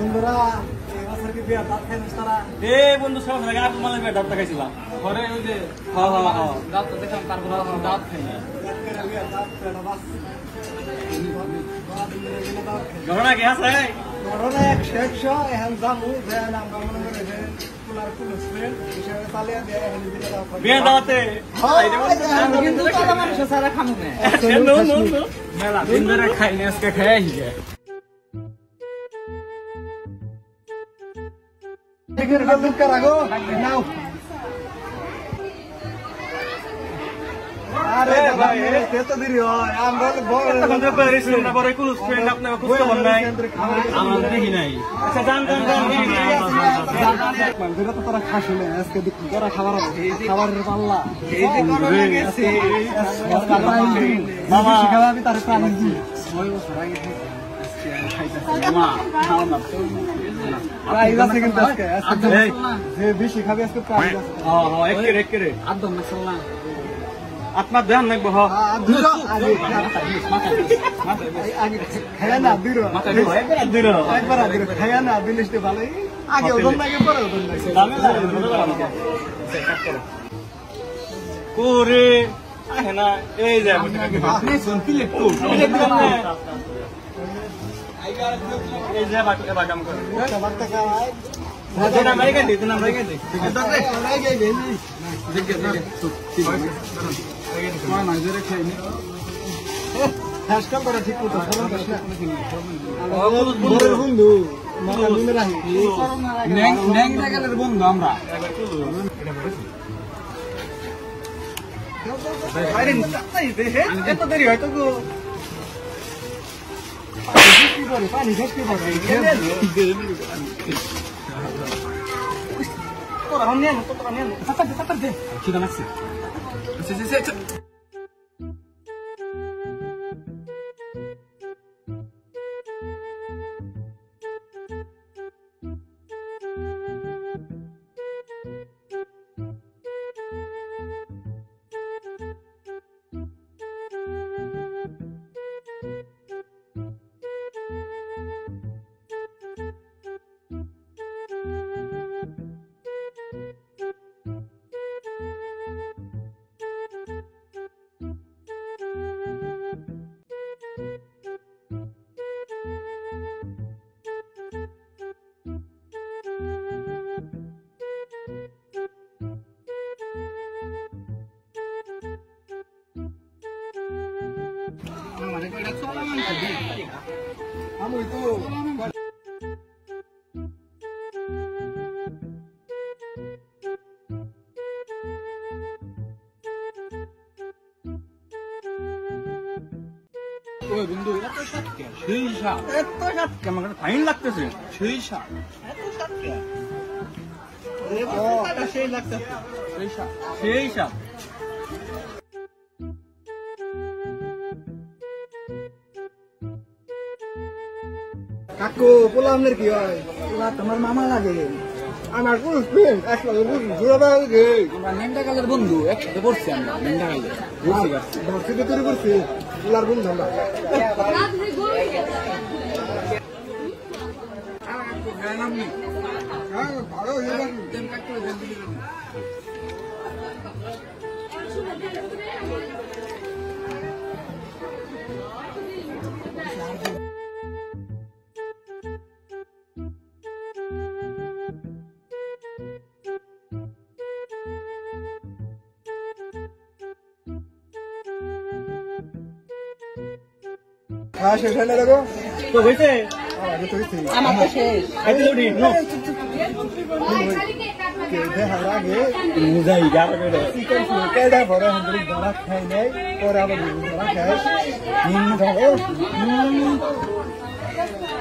বন্ধুরা এবছর কি বিয়া দাঁত খাইছিস তারা? এ বন্ধু সব লাগে আপু মানে বিয়া দাঁতটা খাইছিলাম ঘরে ওই যে দাঁতটা দেখলাম তারপর দাঁত খাই না ঘটনা কি আছে ঘটনা 100 এখন জামু দেন আমরা মনে করে যে কুলার কুলসে হিসাবে চালিয়ে দেয় এখন বিয়া দাওয়াতে কিন্তু তারা মানুষ সারা খামু না মেলা দিন ধরে খাই না আজকে খাই যায় টিকের গল্প করাগো নাও আরে ভাই এত দেরি হয় আমরা বড় বন্ধ করেছি না বড় কুলস ফ্রেন্ড আপনাকে খুঁজতে পারেন নাই আমরা দেখি নাই আচ্ছা জান বন্ধুরা তো তারা খাসলে আজকে দেখি তোরা খাবারের পাল্লা এই যে করোনা গেছে মামা শিখাবি তার প্রাণ দি ওই বছর আগে আজকে খাইতেছি মামা খাওয়া প্রাইজ আছে কিন্তু আজকে যে বেশি খাবে আজকে প্রাইজ আছে হ্যাঁ এক করে আদম মাশাআল্লাহ আপনার ধ্যান রাখবো হ্যাঁ দুটো আগে খায়া না দুটো একবার আগে খায়া না দিলিসতে ভালোই আগে ওজন লাগে পরে ওজন লাগে কোরে আহে না এই যে আপনি শুনছিলে তো এই যে বাবা কাম করে বাচ্চা খায় যেটা আমেরিকা দিতে না আমেরিকা দিতে বন্ধু আমরা এত দেরি হয়তো পানি ঘেসতে পারে তোরা নেন তোরা নেন সাতার দে ঠিক আছে আমি তো ওই বন্ধু এত সাতকে সেই সাত এত সাতকে আমার ফাইন লাগতেছে সেই সাত এত সাতকে সেই লাগতেছে সেই সাত কাকু পোলা আপনার কি হয় পোলা তোমার মামা লাগে আমার কোন ফ্রেন্ড একসাথে ঘুরে গে আমরা নেন্ডাকালের বন্ধু একসাথে পড়ছি আমরা নেন্ডাকালে ধরছি তৈরি করছি পোলার বন্ধু আমরা ভালো হয়ে শেষ হয় না দেখো তো হয়েছে আমার তো শেষ খাইতে লুটি নো আগে মুজাই যাবে রে কেডা বড় হন্ড্রি ধরা খাই নাই পরে আবার ধরা খাই